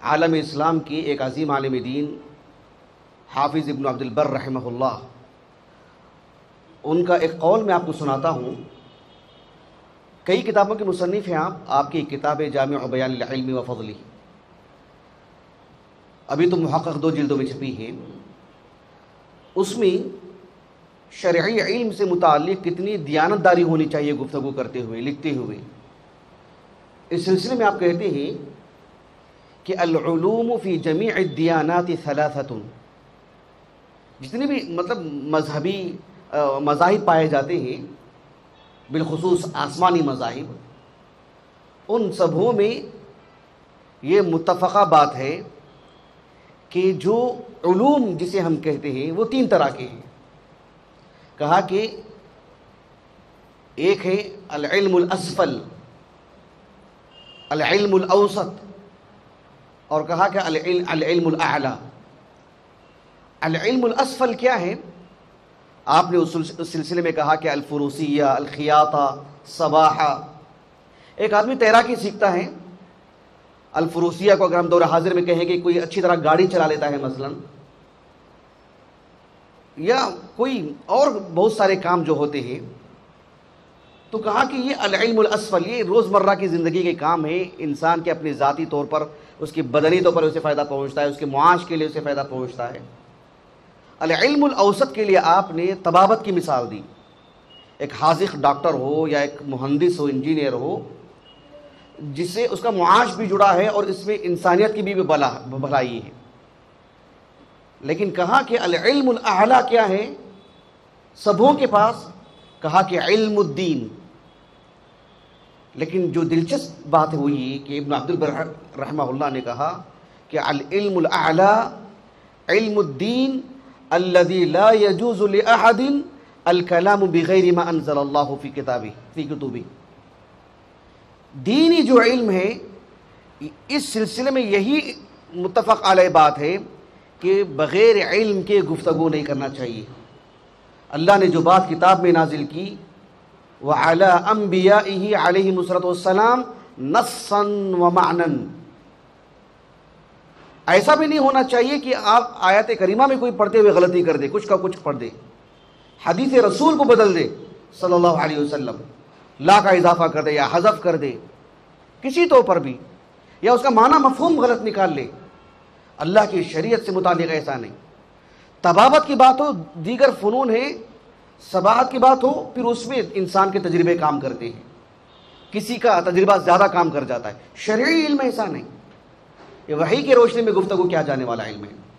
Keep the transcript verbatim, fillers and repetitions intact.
عالم اسلام کی ایک عظیم عالم دین حافظ ابن عبد البر رحمہ اللہ، ان کا ایک قول میں آپ کو سناتا ہوں۔ کئی کتابوں کے مصنف ہیں آپ آپ کی کتاب جامع بیان العلم و فضلہ، ابھی تو محقق دو جلدوں میں چھپی ہے۔ اس میں شرعی علم سے متعلق کتنی دیانتداری ہونی چاہیے گفتگو کرتے ہوئے لکھتے ہوئے، اس سلسلے میں آپ کہتے ہیں کہ العلوم فی جمیع الدیانات ثلاثۃ، جتنے بھی مطلب مذہبی مذاہب پائے جاتے ہیں، بالخصوص آسمانی مذاہب، ان سبھوں میں یہ متفقہ بات ہے کہ جو علوم جسے ہم کہتے ہیں وہ تین طرح کے ہیں۔ کہا کہ ایک ہے العلم الاسفل، العلم الاوسط، اور کہا کہ العلم الاعلی۔ العلم الاسفل کیا ہے؟ آپ نے اس سلسلے میں کہا کہ الفروسیہ، الخیاطہ، سباحہ۔ ایک آدمی تیراکی سیکھتا ہے، الفروسیہ کو اگر ہم دور حاضر میں کہیں کہ کوئی اچھی طرح گاڑی چلا لیتا ہے مثلا، یا کوئی اور بہت سارے کام جو ہوتے ہیں، تو کہا کہ یہ العلم الاسفل، یہ روزمرہ کی زندگی کے کام ہے، انسان کے اپنے ذاتی طور پر، اس کی بدنی طور پر اسے فائدہ پہنچتا ہے، اس کے معاش کے لیے اسے فائدہ پہنچتا ہے۔ العلم الاوسط کے لیے آپ نے طبابت کی مثال دی۔ ایک حاذق ڈاکٹر ہو یا ایک مہندس ہو، انجینئر ہو، جس سے اس کا معاش بھی جڑا ہے اور اس میں انسانیت کی بھی بھلائی ہے۔ لیکن کہا کہ العلم الاعلی کیا ہے سبوں کے پاس؟ کہا کہ علم الدین۔ لیکن جو دلچسپ بات ہوئی کہ ابن عبد البر رحمہ اللہ نے کہا کہ العلم الاعلی علم الدین الذي لا يجوز لأحد الكلام بغیر ما انزل اللہ فی کتابہ فی کتبہ۔ دینی جو علم ہے، اس سلسلے میں یہی متفق علیہ بات ہے کہ بغیر علم کے گفتگو نہیں کرنا چاہیے۔ اللہ نے جو بات کتاب میں نازل کی، وَعَلَىٰ أَنبِيَائِهِ عَلَيْهِمُ الصَّلَاةُ وَالسَّلَامُ نَصًّا وَمَعْنًا۔ ایسا بھی نہیں ہونا چاہیے کہ آپ آیت کریمہ میں کوئی پڑھتے ہوئے غلطی کر دے، کچھ کا کچھ پڑھ دے، حدیث رسول کو بدل دے صلی اللہ علیہ وسلم، لا کا اضافہ کر دے یا حذف کر دے کسی طور پر بھی، یا اس کا معنی مفہوم غلط نکال لے۔ اللہ کی شریعت سے متعلق ایسا نہیں۔ طبابت کی بات ہو، دیگر فنون ہے، سباحت کی بات ہو، پھر اس میں انسان کے تجربے کام کرتے ہیں، کسی کا تجربہ زیادہ کام کر جاتا ہے۔ شرعی علم ایسا نہیں، یہ وحی کی روشنی میں گفتگو کیا جانے والا علم ہے۔